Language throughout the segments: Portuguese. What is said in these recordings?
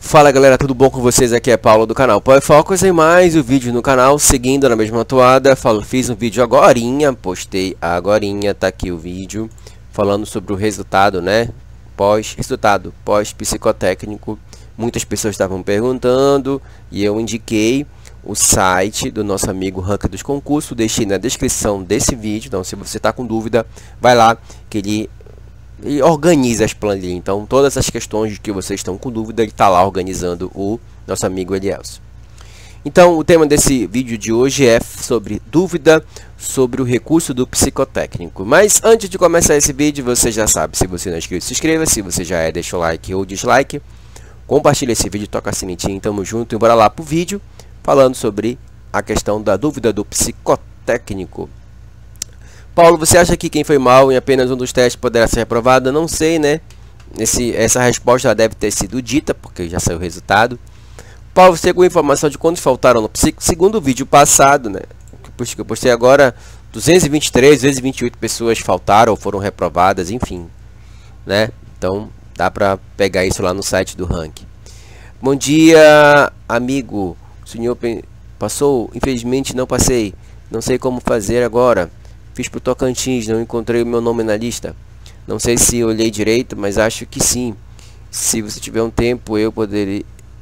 Fala galera, tudo bom com vocês? Aqui é Paulo do canal Power Focus em mais um vídeo no canal, seguindo na mesma toada. Fiz um vídeo agorinha, postei agorinha, tá aqui o vídeo falando sobre o resultado, né? Pós-resultado, pós-psicotécnico. Muitas pessoas estavam perguntando e eu indiquei o site do nosso amigo Ranking dos Concursos, deixei na descrição desse vídeo. Então se você está com dúvida, vai lá que ele organiza as planilhas. Então todas as questões que vocês estão com dúvida, ele está lá organizando, o nosso amigo Elielson. Então o tema desse vídeo de hoje é sobre dúvida sobre o recurso do psicotécnico. Mas antes de começar esse vídeo, você já sabe, se você não é inscrito, se inscreva. Se você já é, deixa o like ou dislike, compartilha esse vídeo, toca a sininho, tamo junto e bora lá pro vídeo falando sobre a questão da dúvida do psicotécnico. Paulo, você acha que quem foi mal em apenas um dos testes poderá ser reprovado? Não sei, né? Essa resposta já deve ter sido dita, porque já saiu o resultado. Paulo, você tem informação de quantos faltaram no psico? Segundo o vídeo passado, né? Que eu postei agora, 223, 228 pessoas faltaram ou foram reprovadas, enfim, né? Então, dá pra pegar isso lá no site do ranking. Bom dia, amigo. O senhor passou? Infelizmente não passei. Não sei como fazer agora. Fiz pro Tocantins, não encontrei o meu nome na lista. Não sei se olhei direito, mas acho que sim. Se você tiver um tempo, eu poder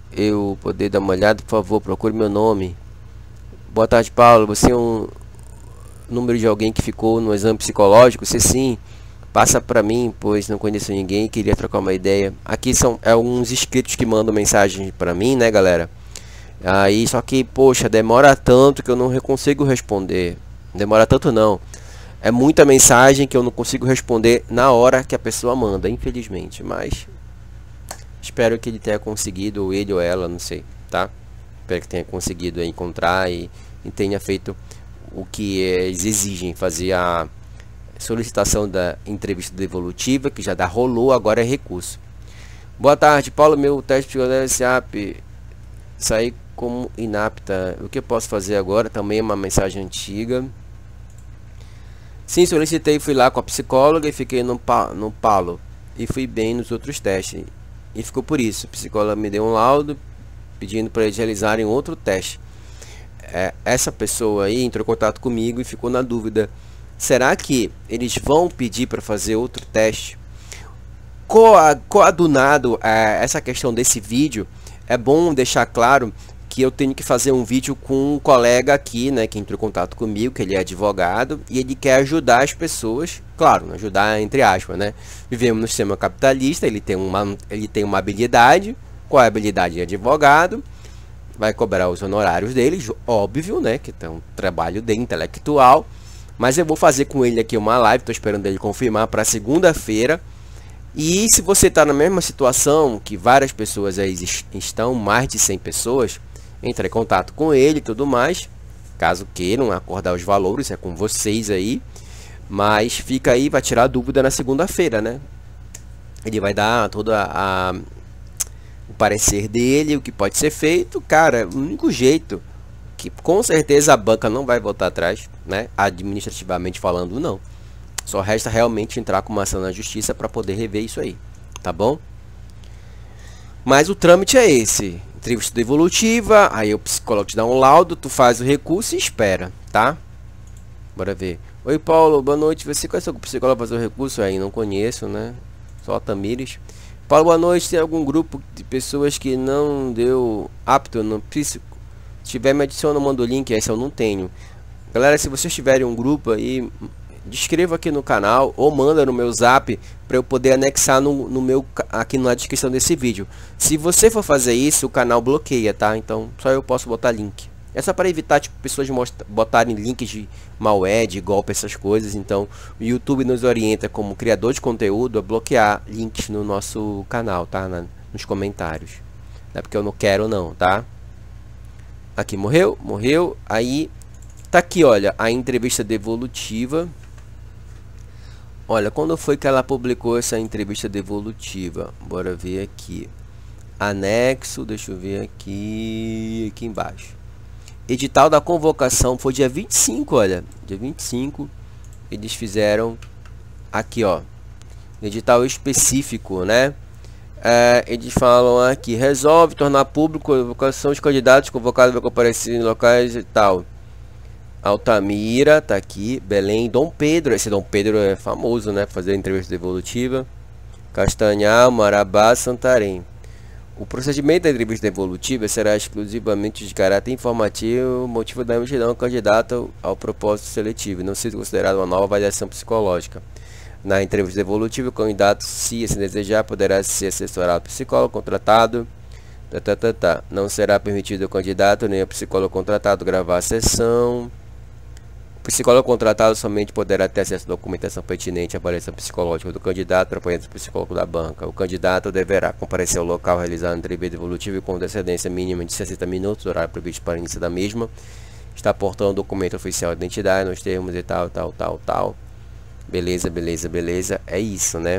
dar uma olhada, por favor, procure meu nome. Boa tarde, Paulo. Você é um número de alguém que ficou no exame psicológico? Se sim, passa para mim, pois não conheço ninguém e queria trocar uma ideia. Aqui são alguns inscritos que mandam mensagem para mim, né, galera? Aí, só que, poxa, demora tanto que eu não consigo responder. Demora tanto não. É muita mensagem que eu não consigo responder na hora que a pessoa manda, infelizmente. Mas espero que ele tenha conseguido, ou ele ou ela, não sei, tá? Espero que tenha conseguido encontrar e tenha feito o que eles exigem, fazer a solicitação da entrevista devolutiva, que já rolou, agora é recurso. Boa tarde, Paulo. Meu teste psicológico SAP saí como inapta. O que eu posso fazer agora? Também é uma mensagem antiga. Sim, solicitei, fui lá com a psicóloga e fiquei no palo. E fui bem nos outros testes. E ficou por isso. A psicóloga me deu um laudo pedindo para eles realizarem outro teste. Essa pessoa aí entrou em contato comigo e ficou na dúvida. Será que eles vão pedir para fazer outro teste? Coadunado a essa questão desse vídeo, é bom deixar claro que eu tenho que fazer um vídeo com um colega aqui, né, que entrou em contato comigo, que ele é advogado e ele quer ajudar as pessoas, claro, ajudar entre aspas, né? Vivemos no sistema capitalista, ele tem uma habilidade. Qual é a habilidade de advogado? Vai cobrar os honorários dele, óbvio, né, que é um trabalho de intelectual. Mas eu vou fazer com ele aqui uma live, estou esperando ele confirmar para segunda-feira. E se você está na mesma situação que várias pessoas aí estão, mais de 100 pessoas, entre em contato com ele e tudo mais. Caso queiram acordar os valores, é com vocês aí. Mas fica aí, vai tirar a dúvida na segunda-feira, né? Ele vai dar todo o parecer dele, o que pode ser feito. Cara, o único jeito, que com certeza a banca não vai voltar atrás, né? Administrativamente falando, não. Só resta realmente entrar com uma ação na justiça para poder rever isso aí, tá bom? Mas o trâmite é esse. Entrevista devolutiva, aí o psicólogo te dá um laudo, tu faz o recurso e espera, tá? Bora ver. Oi, Paulo, boa noite. Você conhece algum psicólogo para fazer o recurso? Aí não conheço, né? Só a Tamires. Paulo, boa noite. Tem algum grupo de pessoas que não deu apto no psico? Se tiver, me adiciona, manda o link. Esse eu não tenho. Galera, se vocês tiverem um grupo aí, descreva aqui no canal ou manda no meu zap para eu poder anexar aqui na descrição desse vídeo. Se você for fazer isso, o canal bloqueia, tá? Então só eu posso botar link. É só para evitar, tipo, pessoas botarem links de malware, de golpe, essas coisas. Então o YouTube nos orienta como criador de conteúdo a bloquear links no nosso canal, tá? Nos comentários. Não é porque eu não quero não, tá? Aqui morreu. Aí tá aqui, olha, a entrevista devolutiva. Olha, quando foi que ela publicou essa entrevista devolutiva? Bora ver aqui. Anexo, deixa eu ver aqui embaixo. Edital da convocação foi dia 25, olha. Dia 25, eles fizeram aqui, ó. Edital específico, né? eles falam aqui, resolve tornar público a convocação dos candidatos convocados para comparecer em locais e tal. Altamira, tá aqui, Belém, Dom Pedro, esse Dom Pedro é famoso, né, fazer entrevista devolutiva. Castanhal, Marabá, Santarém. O procedimento da entrevista devolutiva será exclusivamente de caráter informativo, motivo da emitidão do candidato ao propósito seletivo, não seja considerada uma nova avaliação psicológica. Na entrevista devolutiva, o candidato, se assim desejar, poderá ser assessorado por psicólogo contratado. Não será permitido ao candidato nem ao psicólogo contratado gravar a sessão. O psicólogo contratado somente poderá ter acesso à documentação pertinente à avaliação psicológica do candidato, acompanhado do psicólogo da banca. O candidato deverá comparecer ao local realizar a entrevista devolutiva com antecedência mínima de 60 minutos, horário previsto para o início da mesma. Está portando o documento oficial de identidade, nos termos e tal. Beleza, beleza, beleza. É isso, né?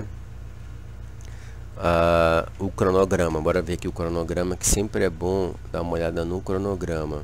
O cronograma. Bora ver aqui o cronograma, que sempre é bom dar uma olhada no cronograma.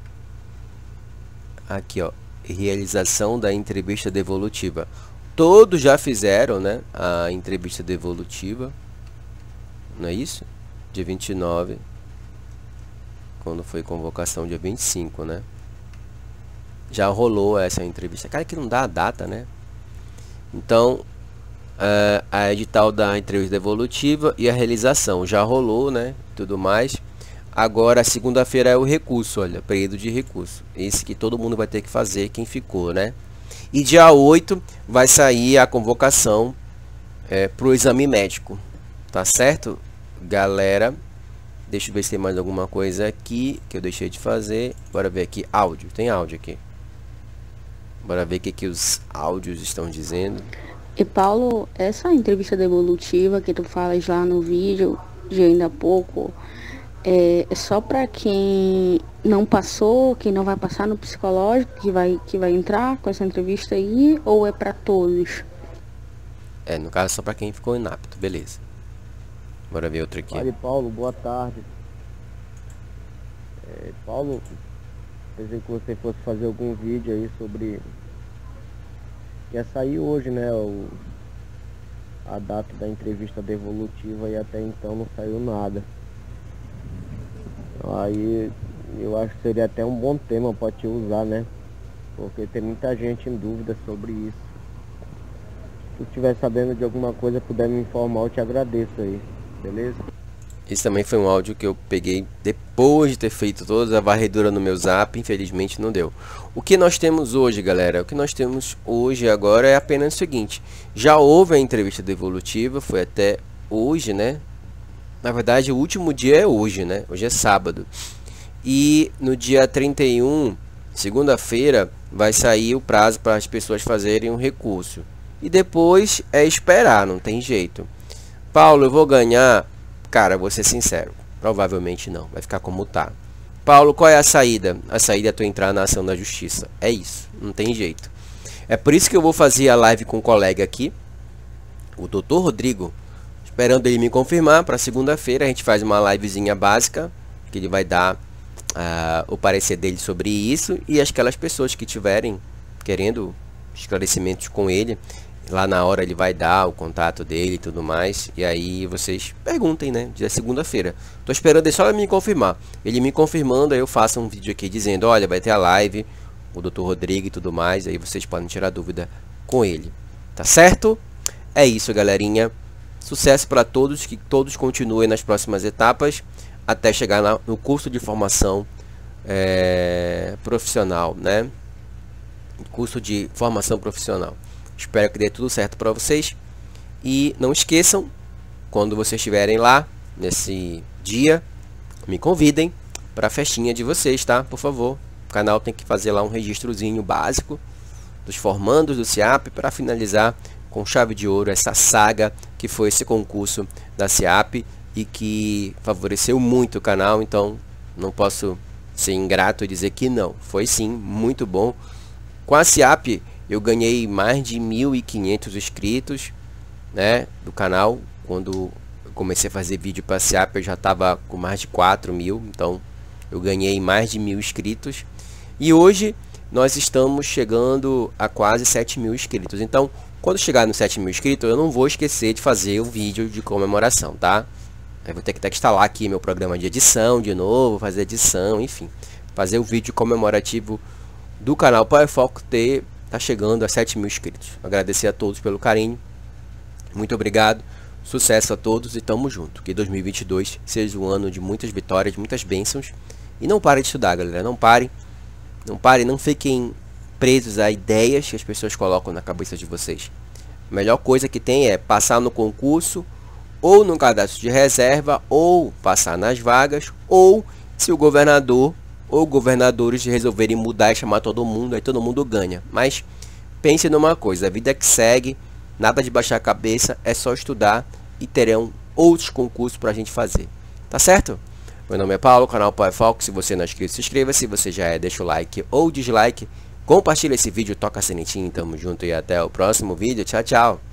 Aqui, ó. Realização da entrevista devolutiva. Todos já fizeram, né, a entrevista devolutiva. Não é isso? Dia 29. Quando foi convocação, dia 25, né? Já rolou essa entrevista. Cara, que não dá a data, né? Então, a edital da entrevista devolutiva e a realização já rolou, né? Tudo mais. Agora, segunda-feira é o recurso, olha, período de recurso. Esse que todo mundo vai ter que fazer, quem ficou, né? E dia 8 vai sair a convocação para o exame médico. Tá certo, galera? Deixa eu ver se tem mais alguma coisa aqui que eu deixei de fazer. Bora ver aqui, áudio. Tem áudio aqui. Bora ver o que os áudios estão dizendo. E Paulo, essa entrevista devolutiva que tu falas lá no vídeo de ainda há pouco... É só para quem não passou, quem não vai passar no psicológico, que vai entrar com essa entrevista aí, ou é para todos? No caso, só para quem ficou inapto, beleza. Bora ver outro aqui. Fale, Paulo, boa tarde. Paulo, pensei que você fosse fazer algum vídeo aí sobre... Ia sair hoje, né, a data da entrevista devolutiva e até então não saiu nada. Aí eu acho que seria até um bom tema para te usar, né? Porque tem muita gente em dúvida sobre isso. Se tu estiver sabendo de alguma coisa, puder me informar, eu te agradeço aí, beleza? Esse também foi um áudio que eu peguei depois de ter feito toda a varredura no meu zap, infelizmente não deu. O que nós temos hoje, galera? O que nós temos hoje agora é apenas o seguinte. Já houve a entrevista devolutiva, foi até hoje, né? Na verdade, o último dia é hoje, né? Hoje é sábado. E no dia 31, segunda-feira, vai sair o prazo para as pessoas fazerem um recurso. E depois é esperar, não tem jeito. Paulo, eu vou ganhar? Cara, vou ser sincero. Provavelmente não. Vai ficar como tá. Paulo, qual é a saída? A saída é tu entrar na ação da justiça. É isso. Não tem jeito. É por isso que eu vou fazer a live com um colega aqui. O Dr. Rodrigo. Esperando ele me confirmar, para segunda-feira a gente faz uma livezinha básica, que ele vai dar o parecer dele sobre isso, e aquelas pessoas que tiverem querendo esclarecimentos com ele, lá na hora ele vai dar o contato dele e tudo mais, e aí vocês perguntem, né, dia segunda-feira. Tô esperando ele só me confirmar. Ele me confirmando, aí eu faço um vídeo aqui dizendo, olha, vai ter a live, o Dr. Rodrigo e tudo mais, aí vocês podem tirar dúvida com ele. Tá certo? É isso, galerinha. Sucesso para todos, que todos continuem nas próximas etapas até chegar no curso de formação profissional, né? Curso de formação profissional. Espero que dê tudo certo para vocês. E não esqueçam, quando vocês estiverem lá, nesse dia, me convidem para a festinha de vocês, tá? Por favor. O canal tem que fazer lá um registrozinho básico dos formandos do SEAP para finalizar com chave de ouro essa saga que foi esse concurso da SEAP e que favoreceu muito o canal. Então não posso ser ingrato e dizer que não. Foi sim, muito bom. Com a SEAP eu ganhei mais de 1.500 inscritos, né, do canal. Quando eu comecei a fazer vídeo para a SEAP eu já estava com mais de 4.000, então eu ganhei mais de 1.000 inscritos. E hoje nós estamos chegando a quase 7.000 inscritos. Então, quando chegar nos 7.000 inscritos, eu não vou esquecer de fazer o vídeo de comemoração, tá? Aí vou ter que instalar aqui meu programa de edição de novo, fazer edição, enfim. Fazer o vídeo comemorativo do canal Power Foco tá chegando a 7.000 inscritos. Agradecer a todos pelo carinho. Muito obrigado. Sucesso a todos e tamo junto. Que 2022 seja um ano de muitas vitórias, de muitas bênçãos. E não parem de estudar, galera. Não parem. Não parem, não fiquem presos a ideias que as pessoas colocam na cabeça de vocês. A melhor coisa que tem é passar no concurso, ou no cadastro de reserva, ou passar nas vagas, ou se o governador ou governadores resolverem mudar e chamar todo mundo, aí todo mundo ganha. Mas pense numa coisa, a vida que segue, nada de baixar a cabeça, é só estudar e terão outros concursos para a gente fazer. Tá certo? Meu nome é Paulo, canal Power Foco. Se você não é inscrito, se inscreva. Se você já é, deixa o like ou dislike. Compartilha esse vídeo, toca a sinetinha, tamo junto e até o próximo vídeo. Tchau, tchau.